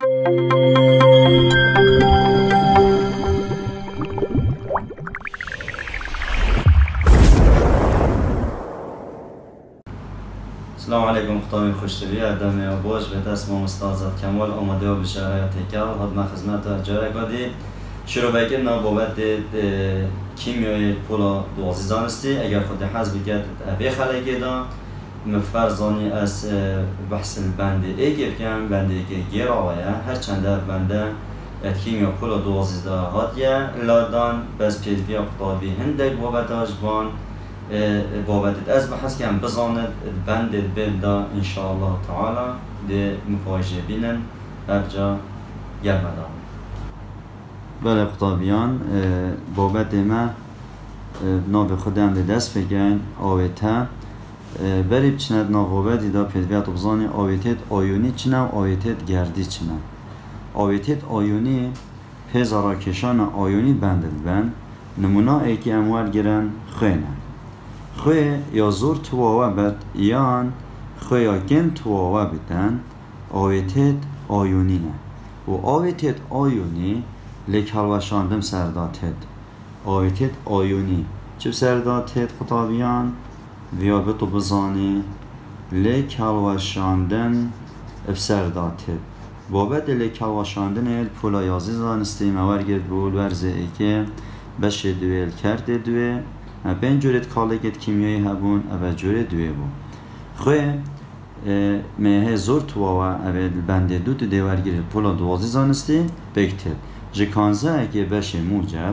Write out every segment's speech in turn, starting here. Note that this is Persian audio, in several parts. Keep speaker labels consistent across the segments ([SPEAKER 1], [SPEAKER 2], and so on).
[SPEAKER 1] السلام علیکم خطابی خوشتوی ادامه باش به دست ما مستعزد کمال آماده و بشاره تکل حد من خدمت جاره گادی شروع بکر نا بابت کیمیای پولا دوازیزان استی اگر خود حزب کرد ابی خلقی دا مفرزانی از بحث البنده ایگه بکن بنده ایگه گیر آویا هر چنده بنده کیمیا پولا دوازیزده هاتیه لادان بس پیزبی خطابی هندک بابت آجبان بابت از بحث کم بزاند بند بندا انشاءالله تعالی ده مفاجئ بینن برجا گرمدان بله خطابیان بابت ما ناب خودم ده دست بگن آویتا بریب چند نابابتی دا پیدویت بزانی آویتت آیونی چنه و آویتت گردی چنه آویتت آیونی پیزارا کشان آیونی بندل بند نمونه ایکی اموال گرن خینه خوی یا زور تواوه بد یان خوی یا گن تواوه بدن آویتت آیونی نه و آویتت آیونی لیک حلوشاندم سرداتت آویتت آیونی چه سرداتت خطابیان ویا بتو بزانی لیک حلوشاندن بسرداتت بابت لیک حلوشاندن ایل پولا یازی زانستی مورگرد بول ورزه ای که بشه دویل کرده دوی بین جورت کالگت کیمیایی هبون اول جوره دوی بون خوی مهه زور تواوا اول بنده دو تو دیورگیره پولا دوازی زانستی بکتب جه کانزه اگه بشه موجب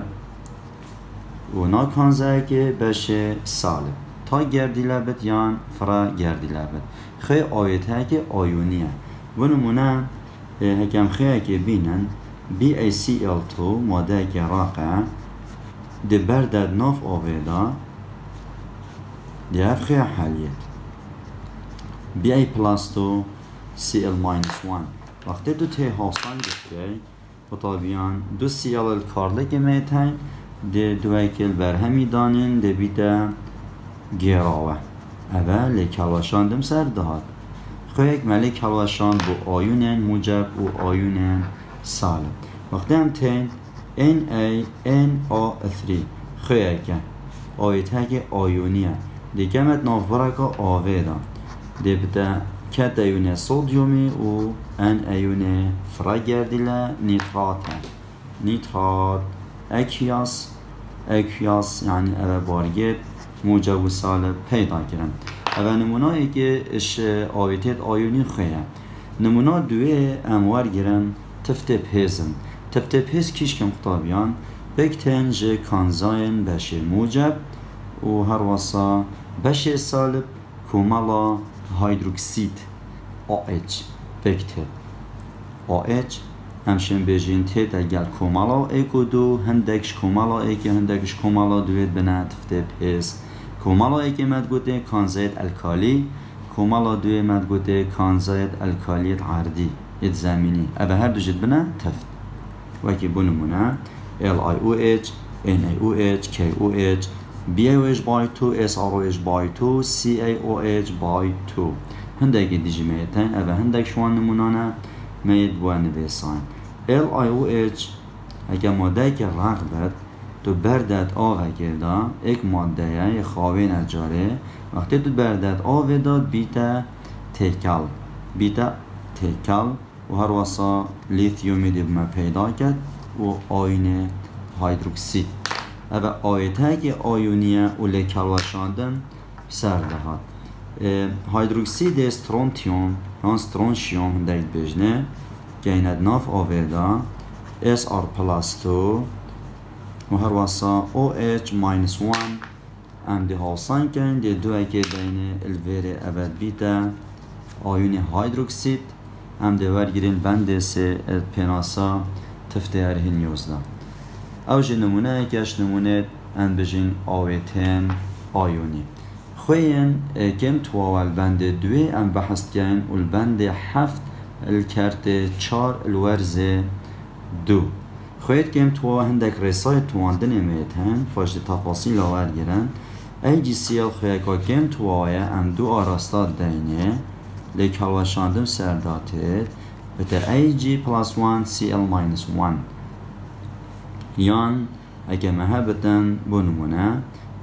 [SPEAKER 1] و نا کانزه اگه بشه سالب تا گردی لبت یان فرا گردی لبت خوی آیت اگه آیونیه و نمونه هکم خوی اگه بینن BaCl2 ماده اگه راقه ده بردد ناف آویدا ده خیلی حالیت BA plus 2 Cl minus 1 وقتی تو تی حاصل گفته خطابیان دو Cl کارله که میتین ده دویکل برهمی دانین ده بیده گیراوه اول لیکالوشان دم سر دهات خویک ملیک کالوشان بو آیونن موجب و آیونن سالب وقتی هم تین NaNO3 خیلی آیت که آیونیه دیگه مت نافرکا آویدان دی بده کت ایونه سودیومی و ان ایونه فراگردیله نیترات اکیاس یعنی اوه بارگید موجب و سالب پیدا کرن اوه نمونه که اش آیتت آیونی خیلی نمونه دوی اموار گرن تفته پیزن تفته پیز کیش کم خطابیان بکتن جه کانزاین بشه موجب و هر واسا بشه سالب کومالا هیدروکسید OH بکتن OH همشن بجین تید اگر کومالا ایکو دو هندکش کومالا ایکی هندکش کومالا دوید بنا تفته پیز کومالا ایکی مد گوته کانزاید الکالی کومالا دوی مد گوته کانزاید الکالیت عردی ات زمینی اوه هر دو جد بنا تفت وکی بونمونه LiOH, NaOH, KOH, BaOH by 2, SROH by 2, CaOH by 2 هندگی دیجی میتین اوه هندگ شوان نمونانه مید بوانه بیسان LiOH اگه ماده که رغبت تو بردت آوه گردا ایک ماده یه خواهی نجاره وقتی تو بردت آوه داد بیتا تکل و هر واسا لیتیومی دی بما پیدا کرد و آین هیدروکسید اوه آیته که آیونیه و لیکالوشاندن سر دهد هیدروکسید استرونتیوم یا استرونشیوم دید بجنه که ایند ناف آویدا SR plus 2 و هر واسا OH minus 1 ام دی حالسان کن دی دو اکه دینه الویره اول بیتا آیون هیدروکسید ام دی ورگیرین بنده سه پناسا تفته هرهین یوزده اوش نمونه اکش نمونه ان بجین آویتین آیونی خوین کم تواول بنده دوی ام بحث کن البنده هفت الکرت چار الورز دو خوید کم تو هندک رسای تواندن میتن فاشت تفاصیل آور گیرن ای جی سی ال خویکا کم تو ام دو آراستاد دینه لیک هلوشاندم سرداتید بتا Ag plus 1 Cl minus 1 یان اگه مها بتن بنمونه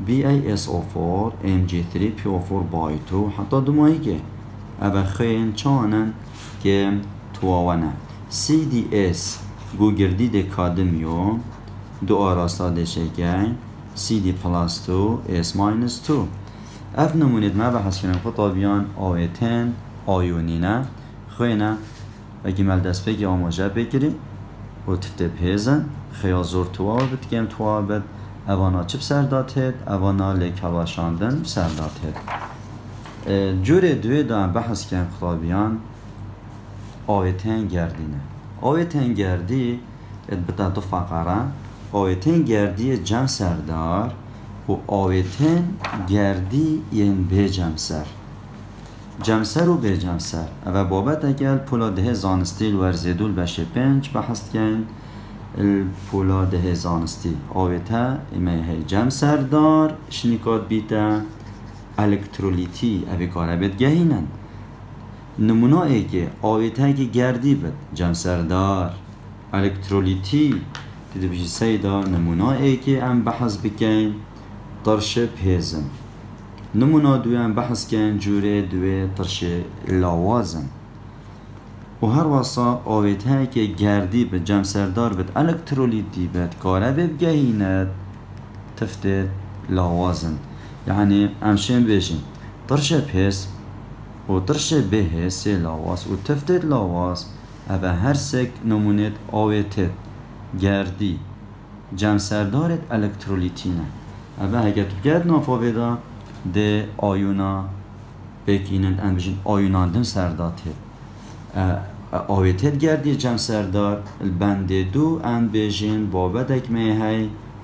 [SPEAKER 1] BaSO4 Mg3PO4 by 2 حتی دمایی که اوه خیلی چانن که تواونه CDS گو گردی ده کادمیو دو آراستا ده شکن CD plus 2 S minus 2 اف نمونید ما بحث کنم خطابیان آویتن آیونینه خوینه اگه مال دست بگی آماجه بگیریم و تفته پیزن خیال زور توابد گم توابد اوانا چه بسرداتید اوانا لیکالاشاندن بسرداتید جوره دوی دارم بحث کنم خطابیان آویتن گردینه آویتن گردی بتا دو فقره آویتن گردی جمع سردار و آویتن گردی ین به جمسر جمسر و به جمسر و بابت اگر پولاده زانستیل ورزیدول بشه 5 بحث کن پولاده زانستی آویته ایمه جمسر دار شنیکات بیته الکترولیتی اوی کاره بید گهینن نمونه ای که آویته که گردی بید جمسر دار الکترولیتی دیده بشی سیدا نمونه ای که ام بحث بکن ترشه پیزن نمونه دوی ام بحث کن جوره دوی ترشه لاوازن و هر واسا آویته که گردی به جمسردار بید الکترولیتی بید کاره بگهیند تفته لاوازن یعنی امشین بیشن ترشه پیز و ترشه به سه لاواز و تفته لاواز او هر سک نمونه آویته گردی جمسردارت الکترولیتینه او اگر تو گرد نافاویدا ده آیونا بگینند ام بجین آیوناندن سرداته آویتت گردی جمسردار البنده دو ام بجین بابت اکمه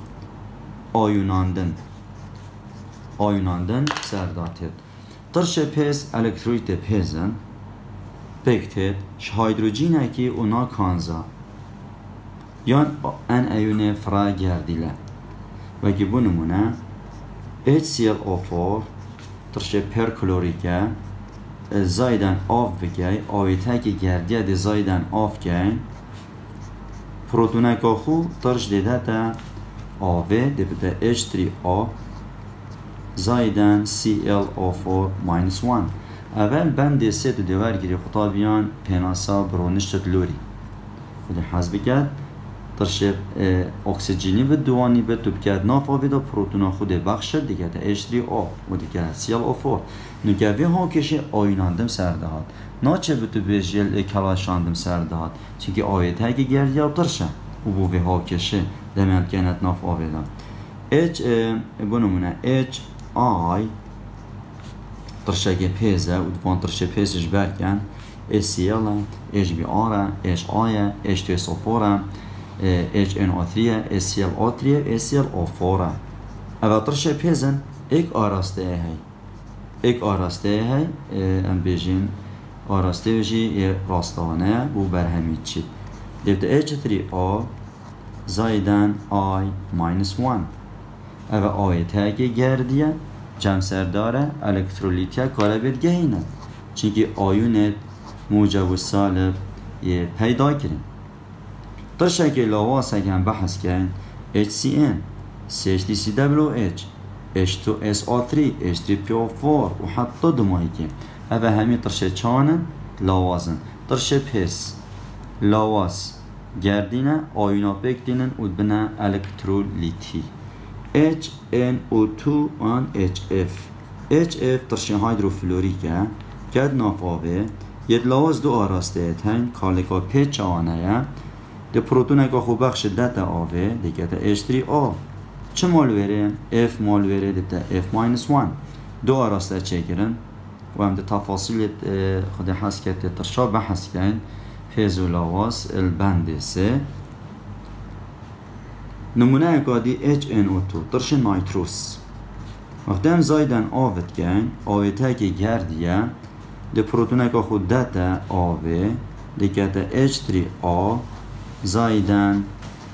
[SPEAKER 1] آیوناندن سرداته ترش پیس الکترولیت پیزن بکتت هیدروژین اکی اونا کانزا یان ان ایونه فرا گردیله و گبو نمونه HClO4 ترشه پرکلوریکه زایدن آف بگی آویته که گردیه ده زایدن آف گی پروتونه که خو ترش دیده تا آوه ده بده H3O زایدن ClO4 minus 1 اول بند سه دو دیوار گیری خطابیان پیناسا برونشت لوری و ده حزب کرد ترشه اکسیژنی به دوانی به تو بکرد نافاوی دا پروتونا خود بخشد دیگه تا H3O و دیگه ClO4 نگوی ها کشه آیناندم سردهات ناچه به تو بیجیل کلاشاندم سردهات چونکه آیت ها که گردی ها ترشه و بوی ها کشه دمید کنت نافاوی دا H بنمونه HI ترشه که پیزه و دوان ترشه پیزش برکن HCl HBr HI H2SO4 HNO3 HClO3 HClO4 اول ترشه پیزن ایک آراسته هی ایک آراسته هی ام بیجین آراسته بجی راستانه و برهمی چید دیبت H3O زایدن I-1 اول آیته که گردیه جمسرداره الکترولیتیه کاره بید گهینه چونکه آیونت موجب و سالب پیدا کرن ترشه که لاواسه که هم بحث کن HCN CH3CWH H2SO3 H3PO4 و حتی دمایی که اوه همی ترشه چانن لاوازن ترشه پیس لاواز گردینه آیونا بکدینن و بنا الکترولیتی HNO2 and HF ترشه هایدروفلوریکه کد نافاوه ید لاواز دو آراسته تن کالکا پیچ آنه ده پروتونه که خوب بخش دتا آوه دیگه تا H3O چه مال وره؟ F مال وره ده F-1 دو آراسته چه گرن و هم ده تفاصیل خود حس کرده ترشا بحث کن فیز و لاواز البنده سه نمونه اگادی HNO2 ترش نایتروس وقتی هم زایدن آوت کن آویته که گردیه ده پروتونه که خود دتا آوه دیگه تا H3O زایدن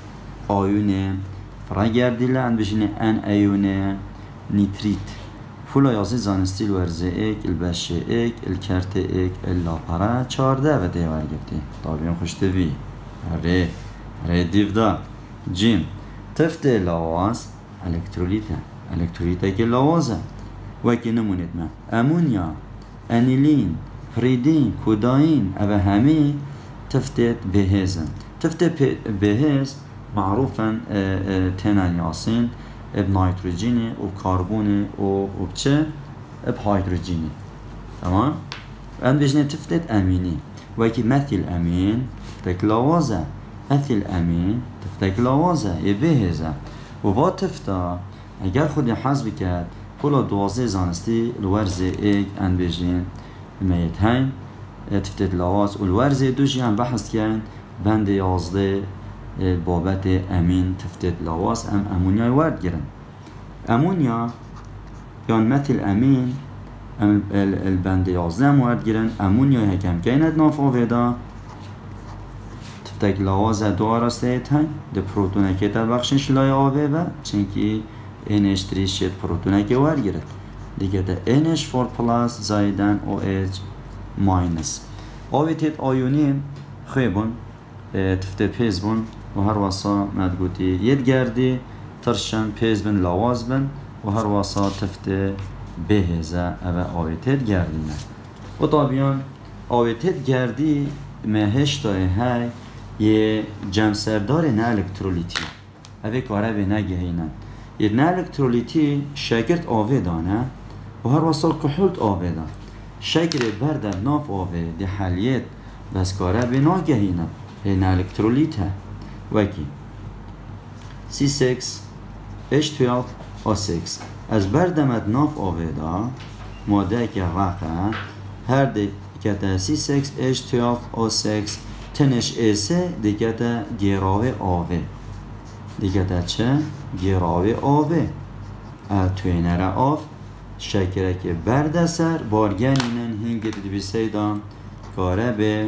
[SPEAKER 1] آیونه فرا گردیله ان بشینه ان ایونه نیتریت پولا یازی زانستی الورزه ایک البشه ایک الکرت ایک اللاپره 14 و دیوار گفتی طابیم خوشته بی ره دیفدا جیم تفت لاواز الکترولیته که لوازه وکی نمونید من امونیا انیلین پریدین کوداین او همه تفتت بهزن تفتت بهز معروفا تنان یاسین اب نيتروجيني وكربوني وبچه اب هيدروجيني تمام ان بيجني تفتت اميني وكي مثل امين تفتك لوازه مثل امين تفتك لوازه يبهزه وبا تفتا اگر خود حسب کرد كل دوازه زانستی الورزه ایک ان بيجين ميت هين تفتت لواز والورزه دوشي هم بحث كان بند 11 بابت امین تفتت لاواز امونیا ورد گرن امونیا یان مثل امین البند 11 ورد گرن امونیا هکم کیند ناف آویدا تفتک لاواز دو راسته هن ده پروتونه که تا بخشش لای آوه و چنکی NH3 شد پروتونه که ورد گرد دیگه ده NH4 پلاس زایدن OH ماینس آوی تید آیونی خیبون تفته پیز بون و هر واسا مدگوتی ید گردی ترشن پیز بن لاواز بن و هر واسا تفته بهزه او آویتت گردی نه و طبیان آویتت گردی مهشتای های یه جمسردار نه الکترولیتی اوه کاره به نگهینن یه نه الکترولیتی شکرت آوه دانه و هر واسا کحولت آوه دان شکر برده ناف آوه دی حلیت بس کاره به نگهینن هین الکترولیت ها وکی C6H12O6 از بردمت ناف آویدا ماده که رقه هر دیگه C6H12O6 تنش ایسه دیگه گراوه آوه دیگه چه؟ گراوه آوه توینه را آف شکره که برده سر بارگن اینن هنگی دویسه دام کاره به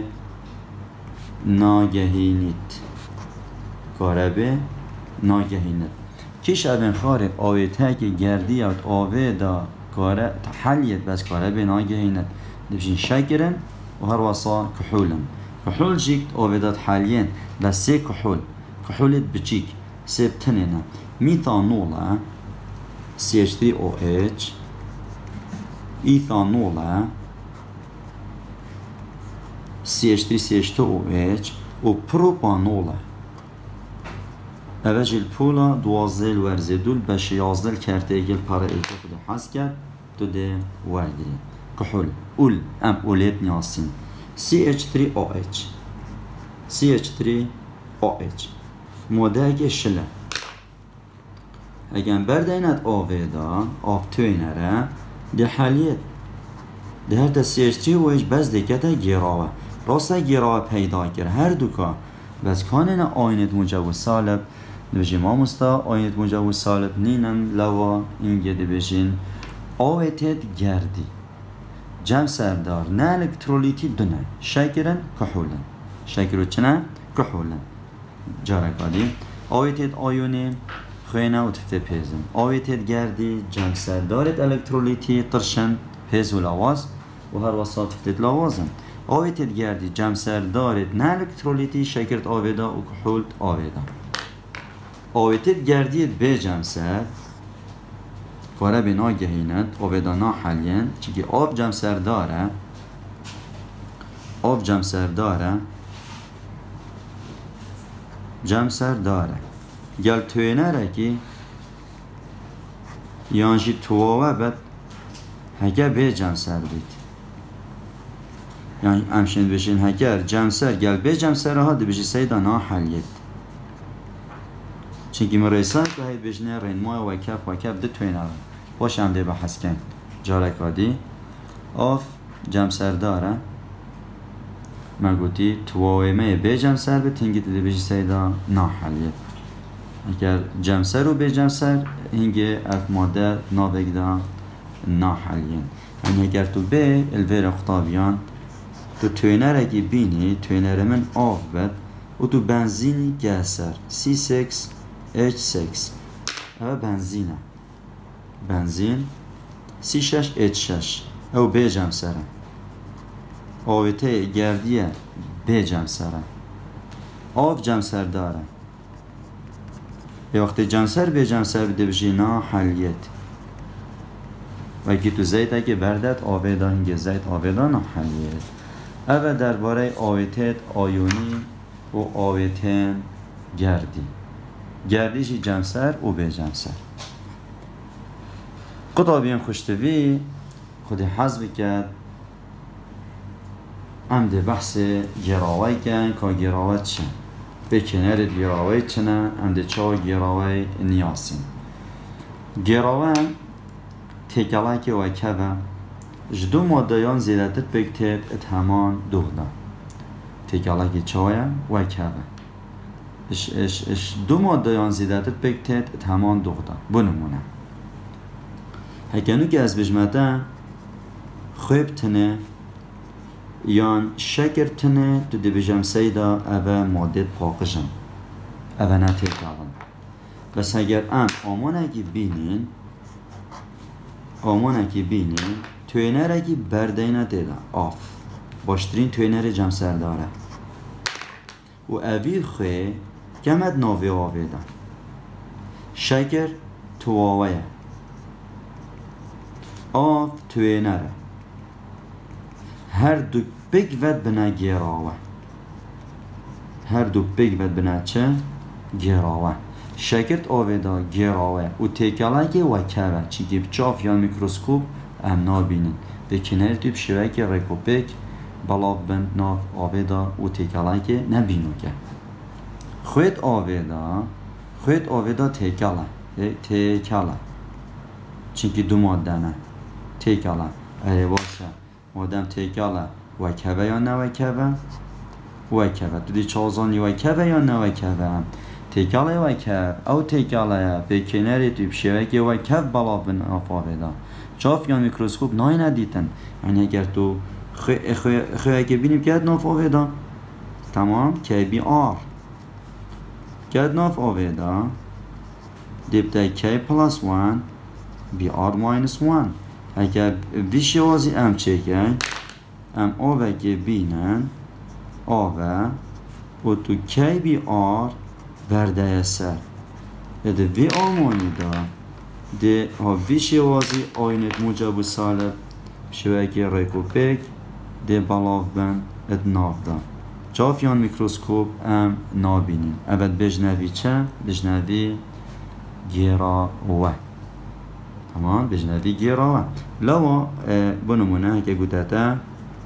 [SPEAKER 1] ناگهینیت کاره به ناگهینیت کش ابن خارب آویته که گردی اوت آوه دا کاره حلیت بس کاره به ناگهینیت دبشین شکرن و هر واسا کحولن کحول جیکت آوه داد حالین بس سه کحولت بچیک سه بتنینه میثانوله CH3OH ایثانوله CH3CH2OH و پروپانوله اوجه الپولا دوازده الورزه دول بشه 11 کرده ایگل پاره ایگل خود حس کرد تو ده وردی کحول اول ام اولیت نیاسین CH3OH موده اگه شله اگه برده اینت آوه دا آف توینه را ده حالیت ده هر تا CH3OH بس دیگه گیراوه راسته گیراوه پیدا کرد هر دوکا بس کانه آینت مجوز سالب نبجی ما مستا آینت مجوز سالب نینن لوا اینگه دی بجین آویتت گردی جمع سردار نه الکترولیتی دونه شکرن کحولن شکرو چنه کحولن جارکادی آویتت آیونی خوینه و تفته پیزن آویتت گردی جمع سردارت الکترولیتی ترشن پیز و لواز و هر واسه تفتت لوازن آویتت گردی جمع سردارت نه الکترولیتی شکرت آویدا و کحولت آویدا آویتت گردیت به جمع سرد کاره به ناگهینت آویدا نا حلین چیگه آب جمع سرداره جمع سرداره گل توینه را که یانجی تواوه بد هگه به جمع سر بید یعنی امشین بشین هگر جمع سر گل به جمع سر ها دی بشی سیدا نا حلیت چونکه مرسات که های بجنه رینمای وکف ده توینه را باش هم ده بحث کن جارکادی آف جمع سر داره مگوتی تواوه به جمع سر بید تنگی دی بشی سیدا نا حلیت اگر جمسر رو به جمسر هنگه اف ماده نابگدا ناحلین یعنی اگر تو به الویر اختابیان تو توینر اگه بینی توینر من آف بد و تو بنزینی گسر C6H6 اوه بنزین C6H6 او B جمسره آویته گردیه B جمسره آف جمسر داره وقتی جمسر B جمسر بده بجی نا حلیت و که تو زیت اگه بردت آویده هنگه زیت آویده نا حلیت اوه درباره آویتت آیونی و آویتن گردیشی جمسر و B جمسر قطابین خوشتوی خودی حذف کرد عمده بحث گراوی کن که گراوی چن به کنار گراوی چنه عمده چا گراوی نیاسین گراوی تکلای که وکوه جدو مادهیان زیدتت بکتید ات همان دوغدا تکلای که چاوی وکوه اش دو مادهیان زیدتت بکتید ات همان دوغدا بنمونه هکنو که از بجمده خوب تنه یان شکر تنه تو دی بجم سیدا اوه ماده پاقشن اوه نتیل کردن بس اگر آمان اگه بینین توینر اگه بردینه دیده آف باشترین توینر جمسر داره و اوی خوی کمت ناوی آویده شکر تواویه آف توینره هر دو بگ ود بنا گراوه هر دو بگ ود بنا چه؟ گراوه شکرت آویدا گراوه و تکلای که وکوه چی که بچاف یا میکروسکوپ ام نابینین به کنار توی بشوه که ریکوپیک بلاف بند ناف آویدا و تکلای که نبینو که خوید آویدا تکلا چونکه دو ماده نه تکلا اره باشه مادم تکلا وکوه یا نوکوه وکوه تو دی چازانی وکوه یا نوکوه تکلا وکوه او تکلا به کناری توی بشوه که وکوه بلا بن آفاویدا چاف یا میکروسکوپ نای ندیدن یعنی اگر تو خواه که بینیم که ناف آویدا تمام که بی آر که ناف آویدا دیبته که پلاس وان بی آر ماینس وان اگر بیشوازی ام چکن ام آوه که بینن آوه و تو کی بی آر برده سر اده وی آمانی دا ده ها بیشوازی آینت موجب سالب شوه که ریکوپیک ده بلاف بند اد ناف دا جافیان میکروسکوپ ام نابینین اول بجنوی چه؟ بجنوی گراوه تمام بجنوی گراوه لوا بنمونه که گوتتا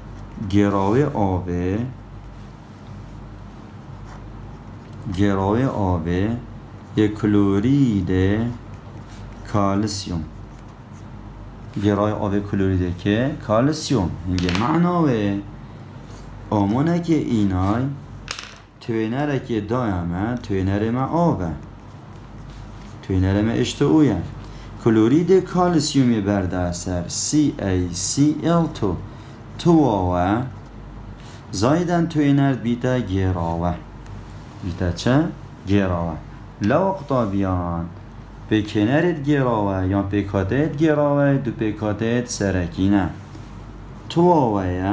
[SPEAKER 1] گراوه آوه یک کلورید کالسیوم گراوه آوه کلورید که کالسیوم میگه معناوه آمونه که اینای توینره که دایمه توینره ما آوه توینره ما اشتویه کلورید کالسیومی برده اثر CaCl2 تواوه زایدن توینر بیتا گراوه بیتا چه؟ گراوه لوقتا بیان به کنرت گراوه یا پیکاتت گراوه دو پیکاتت سرکینه تواوه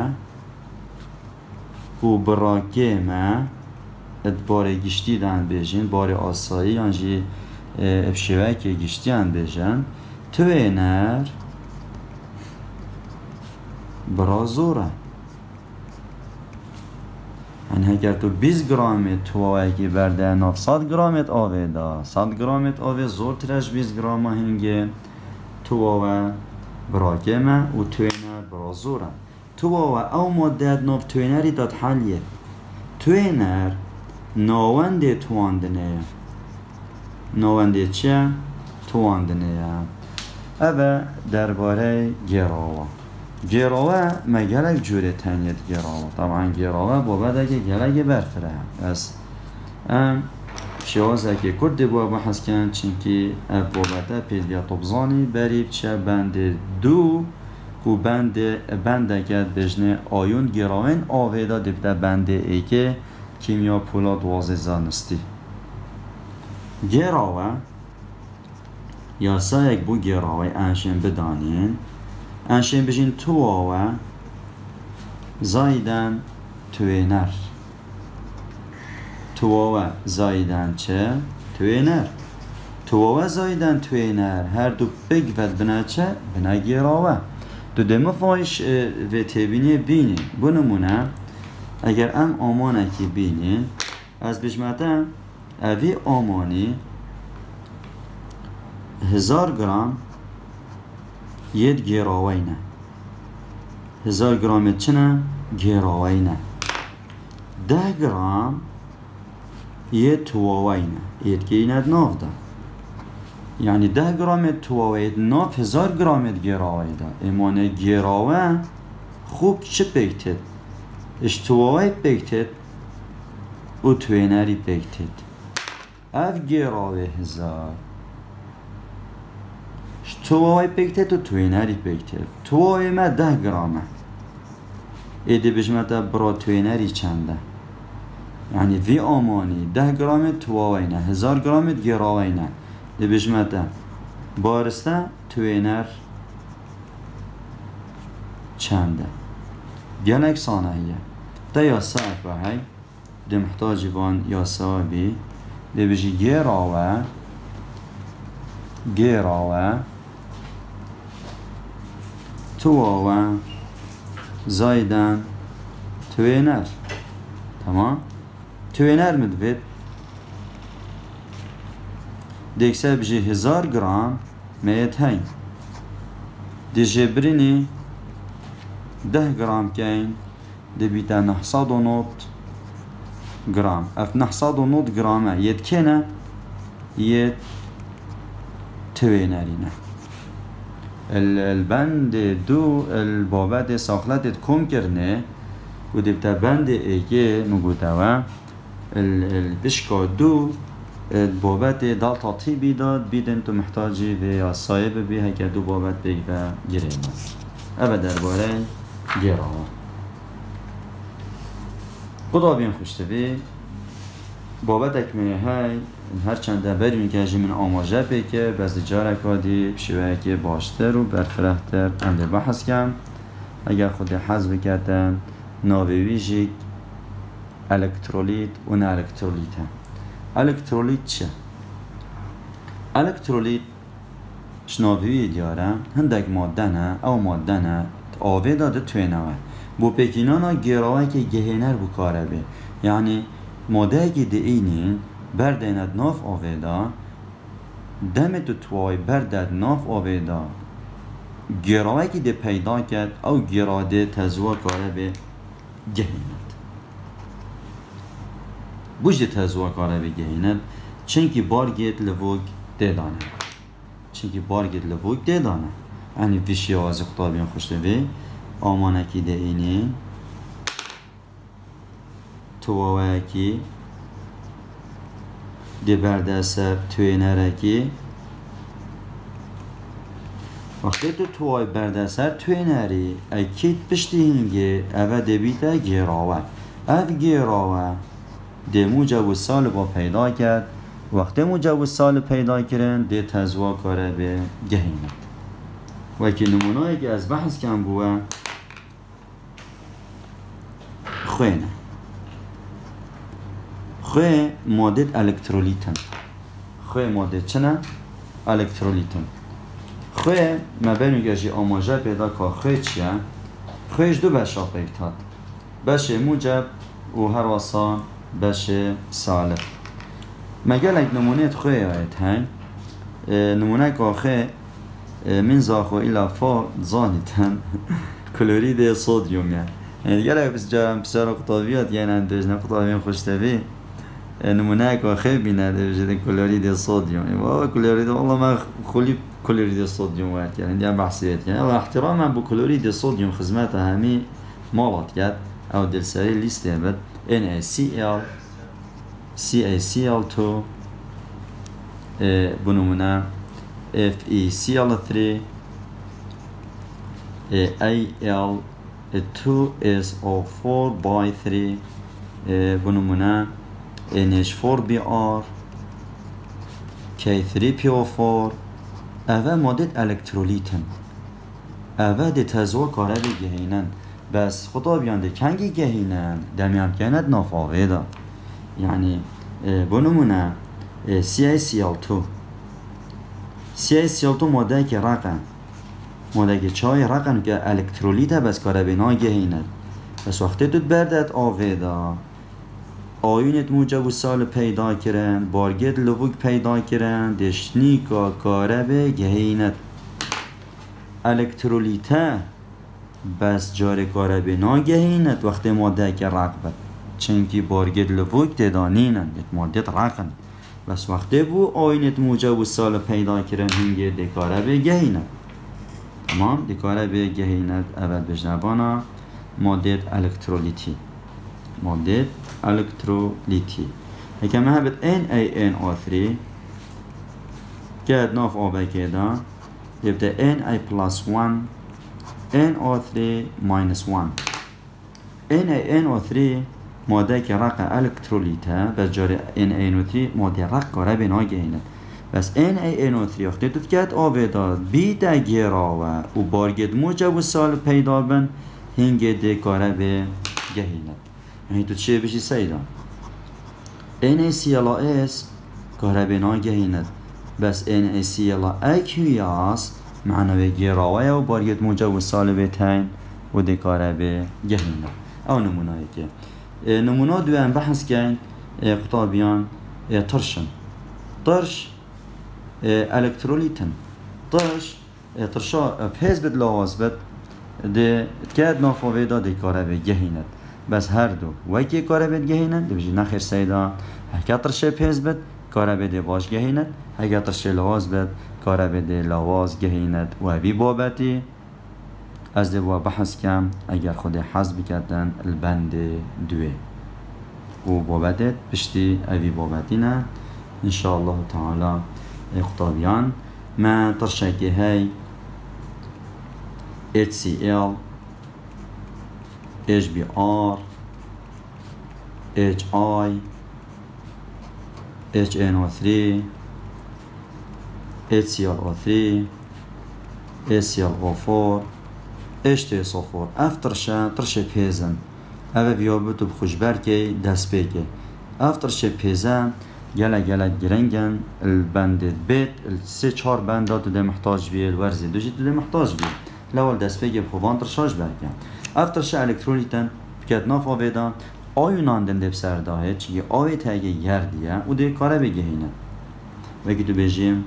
[SPEAKER 1] و براکه ما ادبار گشتی دن بیجین بار آسایی یعنی افشوه که گشتی دن بیجین توینر برازوره یعنی اگر تو 20 گرامت توایی که برده ناف 100 گرامت آوه دا 100 گرامت آوه زور ترش 20 گرام هنگه تواه براکه ما و توینر برازوره تواه او ماده ناف توینری داد حلیه توینر ناونده تواندنه ناونده چه؟ تواندنه اوه درباره گراوه مگلک جوره تنید گراوه طبعا گراوه بابد اگه گلک برفره از شواز اگه کرده با بحث کن چونکه بابده پیدیا طبزانی بریب چه بند دو و بند اگه بجنه آیون گراوین آویدا دیبده بند ای که کیمیا پولا دوازه زانستی گراوه یا سایک بو گراوه انشین بدانین انشین بجین تواوه زایدن توینر. تواوه زایدن چه؟ توینر. تواوه زایدن توینر هر دو بگود بنا چه؟ بنا گیراوه. دو دمه فایش و تبینی بینی. بو نمونه اگر ام آمانه که بینی از بجمعتن اوی آمانی 1000 گرام ید گیراوی نه. 1000 گرام چنه؟ گیراوی نه. 10 گرام ید تواوی نه. ید گیند ناف ده. یعنی 10 گرام تواوی ناف 1000 گرام گیراوی ده. امانه گیراوی خوب چه بگتید؟ اش تواوی بگتید و توینری بگتید. اف گیراوی 1000 تواوی بگتید و توینری بگتید. تواوی ما 10 گرامه. ایده بجمعتا برا توینری چنده؟ یعنی وی آمانی 10 گرام تواوی نه. 1000 گرام گیراوی نه. ده بجمعتا بارسته توینر چنده؟ گلک صانعیه. ده یاسا اکوهی ده محتاجی وان یاسا بی ده بجی گیراوه تواوه زایدن توینر. تمام؟ توینر مدوید دیکسه بجی 1000 گرام میت هی دی جبرینی 10 گرام کین دی بیتا 909 گرام. اف 909 گرامه ید کنه ید توینرینه. البند دو البابت ساخلتت کم کرنه و دیبتا بند ایگه نگوتاوه البشکا دو البابت دال تطیبی داد بیدن تو محتاجی و یا صایب بی هکه دو بابت بگه گیرینه. اوه درباره گیرانه خدا بین خوشته بی بابت اکمه های هر چند بریم که من آماجه بکه بس جاره کادی بشوه که باشتر و برفرهتر انده بحث کن. اگر خود حذف بکتن ناویجیک الکترولیت و نه الکترولیت هم. الکترولیت چه؟ الکترولیت شناوی دیاره هندک ماده نه او ماده نه آوه داده توی نوه بو پیکینانا گیراوه که گهینر بکاره بی. یعنی ماده که ده اینین بردیند ناف آویدا دم تو توای بردد ناف آویدا گراوه که ده پیدا کرد او گراده تزوه کاره به گهیند. بوش ده تزوه کاره به گهیند چنکی بارگیت لوگ ده دانه. چنکی بارگیت لوگ ده دانه. یعنی ویشی آزی خطابین خوشته بی آمانه که ده اینی توای که دی برده سر توینره که وقتی تو توای برده سر توینری اکید پشتی هنگه اوه دی بیتا گیراوه. اوه گیراوه دی مجوز سال با پیدا کرد. وقتی مجوز سال پیدا کرن دی تزوا کاره به گهیند. وکی نمونهایی که از بحث کم بوه خوینه. خوی ماده الکترولیتن. خوی ماده چنه؟ الکترولیتن. خوی مبینو گجی آماجه پیدا که خوی چیه؟ خویش دو بشه پیکتاد. بشه موجب و هر واسا بشه سالب. مگل اک نمونه خوی آید هنگ نمونه که خوی من زاخو ایلا فا زانیتن کلورید صودیوم یعنی دیگر اگه بس جارم پسر قطابیات یعنی اندوش نقطابیم خوشتوی نمونه که خیلی بینه بجده کلورید صودیوم و کلورید والله من خلی کلورید صودیوم ورد کرد هندی هم بحثیت کرد و احترام من با کلورید صودیوم خدمت همی مالات کرد او دلسری لیسته بد NaCl CaCl2 بنمونه FeCl3 Al2SO4 by 3 بنمونه NH4Br K3PO4 اوه ماده الکترولیتن اوه دی تزو کاره بگهینن بس خطاب یانده کنگی گهینن دمیم کند ناف آوه دا یعنی بنمونه CaCl2 CaCl2 ماده که رقم ماده که چای رقم که الکترولیت بس کاره بنا گهینن بس وقتی تو بردت آوه دا آیونت موجب و سال پیدا کرن بارگت لوگ پیدا کرن دشنی که کاره به گهینت الکترولیته بس جاره کاره به ناگهینت وقتی ماده که رقبت چنکی بارگت لوگ تدانینن ماده رقم بس وقتی بو آینت موجب و سال پیدا کرن هنگه دکاره به گهینت تمام دکاره به گهینت اول بجنبانا ماده الکترولیتی ماده الکترولیتی هکمه هبت NaNO3 که ناف آبه که دا يبدأ Na plus 1 NO3 minus 1 NaNO3 ماده که رق الکترولیته بس جاره NaNO3 ماده رق کاره بنا گهینه بس NaNO3 وقتی تو فکرت آبه داد بی دا گیراوه و بارگد موجب و سال پیدا بن هنگه ده کاره به گهینه یعنی تو چیه بشی سیدان NaClS کاره بنا گهینه بس NaClAqueous معنی گیراوه و بارگت موجب و سال بتین و دکاره به گهینه او نمونه که نمونه دوام بحث کن قطابیان ترشن ترش الکترولیتن ترشا پیز بد لواز بد ده کاد نافوه دا دکاره به گهینه بس هر دو وکی کاره به گهینه ده بجی نخیر سیدا هکا ترشه پیز بد کاره بده باش گهیند اگر ترشه لواز بد کاره بده لواز گهیند و بی بابتی از ده با بحث کم اگر خود حذف بکردن البند دوه و بابتت پشتی اوی بابتی نه انشاءالله تعالی اختابیان ما ترشه که های HCl HBr HI HNO3 HClO3 HClO4 H2SO4 اف ترشه پیزن اوه بیابو تو بخوشبر که دست بگه اف ترشه پیزن گله گرنگن البند بیت السه چهار بند تو ده محتاج بیه الورزی دوشی تو ده محتاج بیه لول دست بگه بخوبان ترشاش برکن اف ترشه الکترولیتن بکت ناف آویدان آیونان دنده بسرداهه چیه آوی تاگه گردیه و ده کاره بگهینه وکی تو بجیم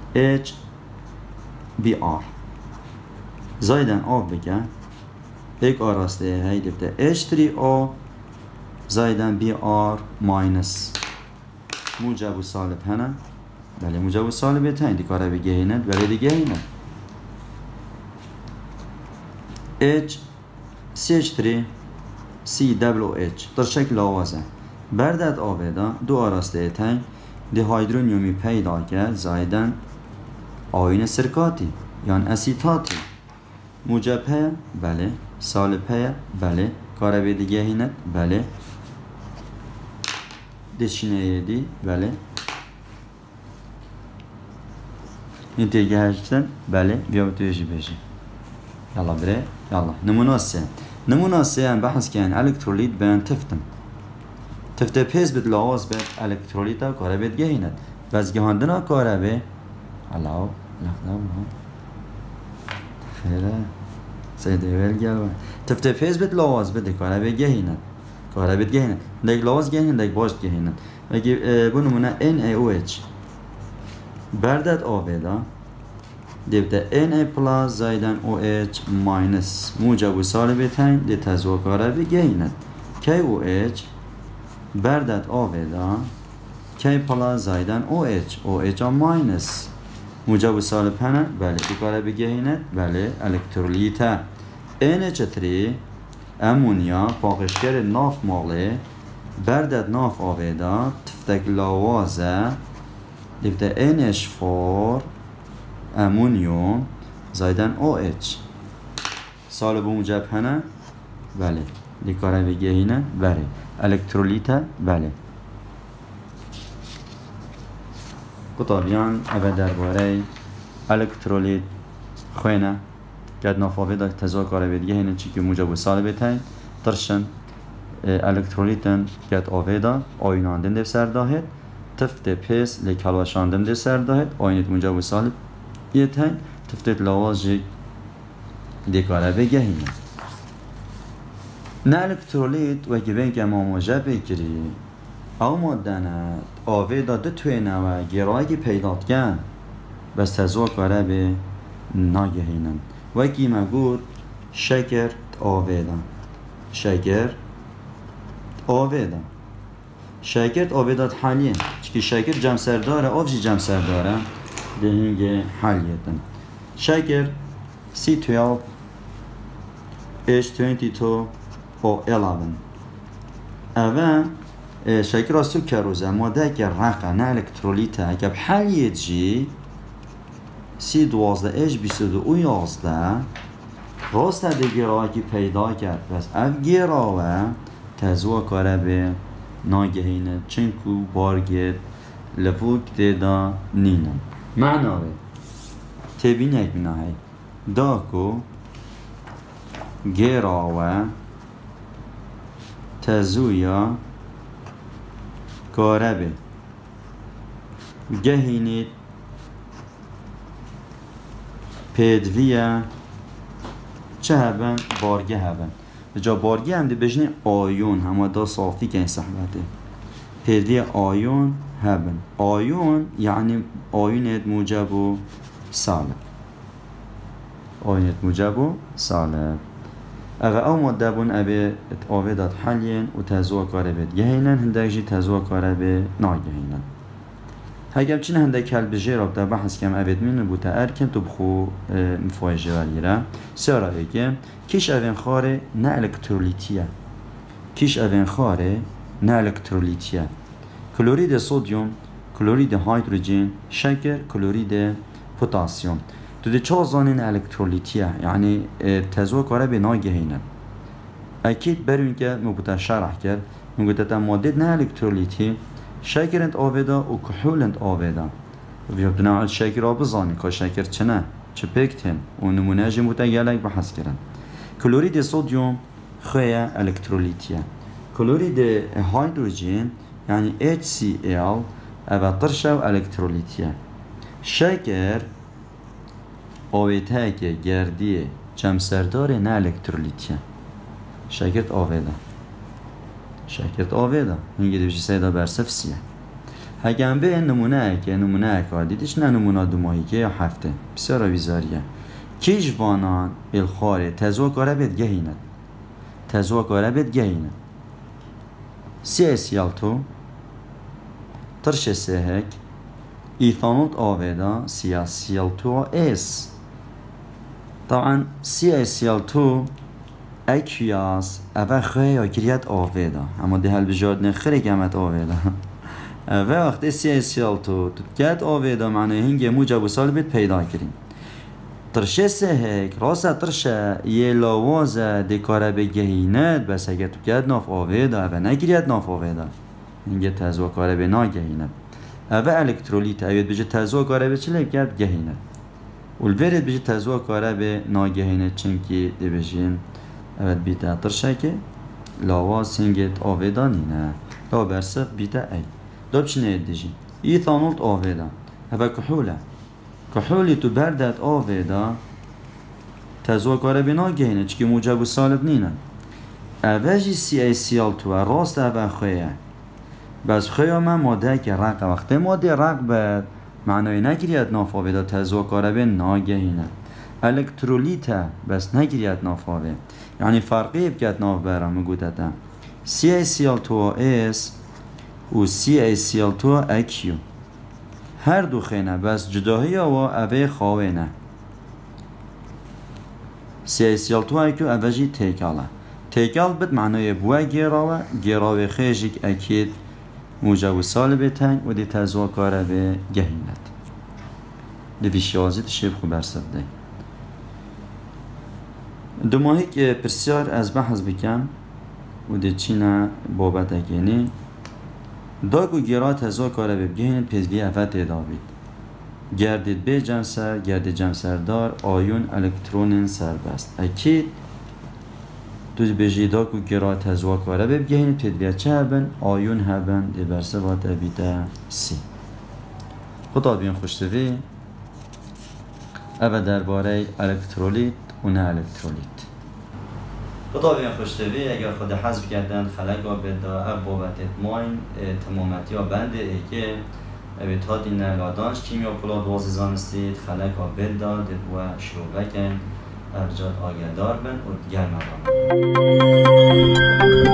[SPEAKER 1] HBr زایدن آف بگه ایک آراسته هی دفته H3O زایدن BR ماینس موجب و سالب هنه بله موجب و سالب تا این دی کاره بگهینه بله دیگه هینه CH3 CWH در شکل آوازه بردت آویدا دو آراسته تنگ دی هایدرونیومی پیدا کرد زایدن آین سرکاتی یعنی اسیتاتی موجب هیا بله سالب هیا بله کاره دیگه هینه بله دشینه دی بله این تیگه هشتن بله بیا بتویشی بشی یلا بره یلا نمونه سه هم بحث کن الکترولیت بین تفته پیز بد لواز بد الکترولیتا کاره بید گهیند بس گهاندنا کاره بید علاو لخدام خیره سیده ویل گل تفته پیز بد لواز بد کاره بید گهیند کاره بید گهیند دیگ لواز گهیند دیگ باشد گهیند وگی بو نمونه NaOH بردد آویدا دیبته Na پلاس زایدن OH ماینس موجب و سالب تین دی تزو کاره بید گهیند KOH بردد آویدا K پلاس زایدن OH ماینس موجب و سالب هنه بله دی کاره بگهینه بله الکترولیته NH3 امونیا پاقشگر ناف ماله بردد ناف آویدا تفتک لاوازه دیبته NH4 امونیوم زایدن OH سالب موجب هنه بله دی کاره بگهینه بله الکترولیته بله کتابیان اوه درباره الکترولیت خوینه قد نافوه تزوى كاره بيد جهينن چي که موجب سالب تاين ترشن الکترولیتن قد آوه آینان دن سر داهد تفت پیس لکالوشان دن سر داهد آینت موجب سالب یه تاين تفتت لواز جي دكاره بجهينه نه الکترولیت و گبین که ما موجب بگیری او مادنه آوه دا توینه و گرایی پیدات کن بس تزوه کاره به ناگهینن و کی مگود شکر آوه دا شکر آوه دا شکر آوه دا حالیه چکی شکر جمسر داره آفشی جمسر داره دهینگ حالیتن شکر C12 H22 او 11 اوه شکر از سکروزه ماده که رقه نه الکترولیته اگه بحلیه جی C12 H22 او 11 راست دیگرایی که پیدا کرد بس اف گیراوه تزوه کاره به ناگهینه چنکو بارگید لفوک دیدا نینم معناوه تبین یک بیناهی داکو گیراوه تزویا کاره به گهینید پیدویه چه هبن؟ بارگه هبن جا بارگه هم دی بجنه آیون همه دا صافی که این صحبته پیدویه آیون هبن آیون یعنی آیونت موجب و سالب آیونت موجب و سالب اگه او ماده بون ابی آوه داد حلین و تزوه کاره بید گهینن هندک جی تزوه کاره بید ناگهینن هاگم چین هندک کل بجی راب در بحث کم اوید مینو بوده ارکن تو بخو مفایجه ولیره سیارا ایگه کیش اوین خاره نه الکترولیتیه کیش اوین خاره نه الکترولیتیه کلورید سودیوم کلورید هیدروژن شکر کلورید پوتاسیوم تو دی چه زانین الکترولیتیه یعنی تزوه کاره به ناگهینه اکید برون که مبوده شرح کرد مگوده تا ماده نه الکترولیتی شکرند آویدا و کحولند آویدا و بیابدو نوع شکر آب بزانی که شکر چنه چه پکتن و نمونه جی مبوده گلک بحث کرن کلورید سودیوم خواه الکترولیتیه کلورید هیدروژن یعنی HCl او ترشو الکترولیتیه شکر آویده که گردیه جمسردار نه الکترولیتیه شکرت آویده شکرت آویده اینگه دوشی سیده برسف سیه هگم به نمونه که نمونه که دیدش نه نمونه دو ماهی که یا هفته بسیار ویزاریه کیش وانان الخاره تزوه کاره بید گهیند تزوه کاره بید گهیند CaCl2 ترش سهک ایثانول آویده CaCl2S طبعا CaCl2 اکیاس اوه خواه گریت آویده اما ده هل بجاد نخره گمت آویده اوه وقتی CaCl2 تو گت آویده معنی هنگی موجب و سالبت پیدا کریم ترشه سهک راسه ترشه یه لاوازه دکاره بگهیند بس اگه تو گت ناف آویده اوه نگریت ناف آویده هنگی تزوه کاره به ناگهیند اوه الکترولیت اوید بجه تزوه کاره به چلی بگرد گهیند والورد بجه تزوه کاره به ناگهیند چنکی دی بجین اوید بیده ترشه که لاواز هنگیت آویده نینه لا برسف بیده ای دا بچنه اید دیجی ایثانولت آویده اوه کحوله کحولی تو بردت آویده تزوه کاره به ناگهیند چکی موجب و سالب نینه اوه جی CaCl2 راست اوه خویه بس خواه من ماده که رق وقتی ماده رق بد معنی نگیرید نافاوه تزوه کاره به ناگهینه الکترولیته بس نگیرید نافاوه یعنی فرقی بکت ناف برم مگوده تا CaCl2S و CaCl2Aq هر دو خینه بس جداهی و اوه خواهی نه CaCl2Aq اوه جی تیکاله تیکال بد معنی بوه گیراوه خیجیک اکید موجب و سالب تنگ و دی تزوه کاره به گهینت دی ویشیازی تشیب خوب برسب دی دو ماهی که پرسیار از بحث بکن و دی چینه بابت اگینی داگو گیرا تزوه کاره به گهینت پیزوی افت ایدابید گردید به جمسر گرد جمسردار آیون الکترون سربست اکید دوز بجیدا کو گرا تزوا کاره ببگهین تدبیر چه هبن آیون هبن دی برسه با تبیده سی خدا بیان خوشتوی اوه درباره الکترولیت و نه الکترولیت خدا بیان خوشتوی اگر خود حذف کردن خلقا بدا اب بابت اتماین تمامتی ها بنده ای که اوید ها دینه لادانش کیمیا پلا دوازی زانستید خلقا بدا دید و شروع بکن ارجاد آگه دار بن و دیگر مقام